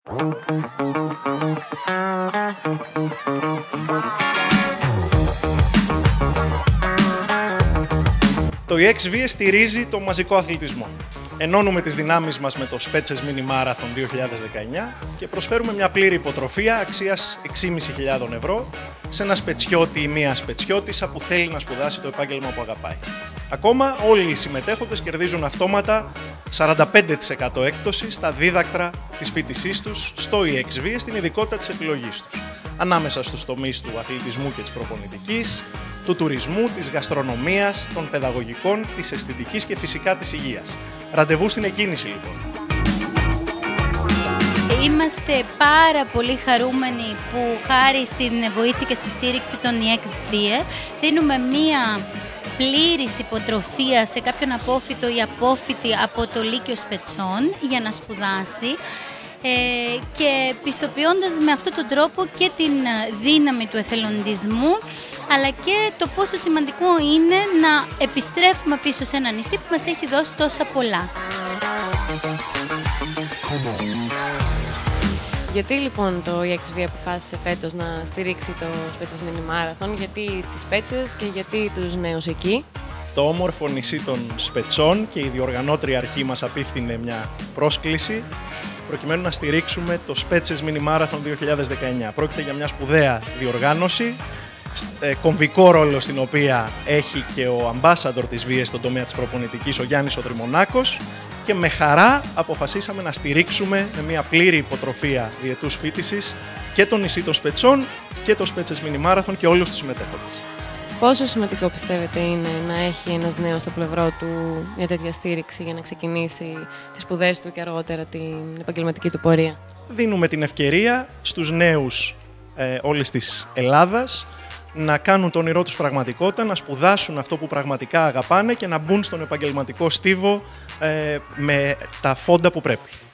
Το EXV στηρίζει το μαζικό αθλητισμό. Ενώνουμε τις δυνάμεις μας με το Spetses Mini Marathon 2019 και προσφέρουμε μια πλήρη υποτροφία αξίας 6.500 ευρώ σε ένα σπετσιώτη ή μία σπετσιώτισσα που θέλει να σπουδάσει το επάγγελμα που αγαπάει. Ακόμα, όλοι οι συμμετέχοντες κερδίζουν αυτόματα 45% έκπτωση στα δίδακτρα της φοιτησής τους στο EXV στην ειδικότητα της επιλογής τους, ανάμεσα στους τομείς του αθλητισμού και της προπονητικής, του τουρισμού, της γαστρονομίας, των παιδαγωγικών, της αισθητικής και φυσικά της υγείας. Ραντεβού στην εκκίνηση λοιπόν. Είμαστε πάρα πολύ χαρούμενοι που χάρη στην βοήθεια και στη στήριξη των EXV δίνουμε μία πλήρης υποτροφία σε κάποιον απόφοιτο ή απόφοιτη από το Λύκειο Σπετσών για να σπουδάσει και πιστοποιώντας με αυτόν τον τρόπο και την δύναμη του εθελοντισμού αλλά και το πόσο σημαντικό είναι να επιστρέφουμε πίσω σε ένα νησί που μας έχει δώσει τόσα πολλά. Γιατί λοιπόν το EXV αποφάσισε φέτος να στηρίξει το Spetses Mini Marathon, γιατί τις Spetses και γιατί τους νέους εκεί? Το όμορφο νησί των Σπετσών και η διοργανώτρια αρχή μας απίφθινε μια πρόσκληση προκειμένου να στηρίξουμε το Spetses Mini Marathon 2019. Πρόκειται για μια σπουδαία διοργάνωση, κομβικό ρόλο στην οποία έχει και ο ambassador της VS στον τομέα της προπονητικής, ο Γιάννης ο Τριμονάκος, και με χαρά αποφασίσαμε να στηρίξουμε με μια πλήρη υποτροφία διετούς φοιτησης και το νησί των Σπετσών και το Spetses Mini Marathon και όλους τους συμμετέχοντες. Πόσο σημαντικό πιστεύετε είναι να έχει ένας νέος στο πλευρό του μια τέτοια στήριξη για να ξεκινήσει τις σπουδές του και αργότερα την επαγγελματική του πορεία? Δίνουμε την ευκαιρία στους νέους όλης της Ελλάδας να κάνουν το όνειρό τους πραγματικότητα, να σπουδάσουν αυτό που πραγματικά αγαπάνε και να μπουν στον επαγγελματικό στίβο με τα φόντα που πρέπει.